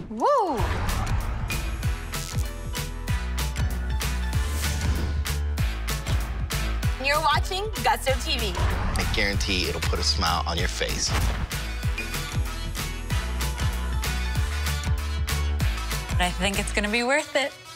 Woo! You're watching Gusto TV. I guarantee it'll put a smile on your face. But I think it's gonna be worth it.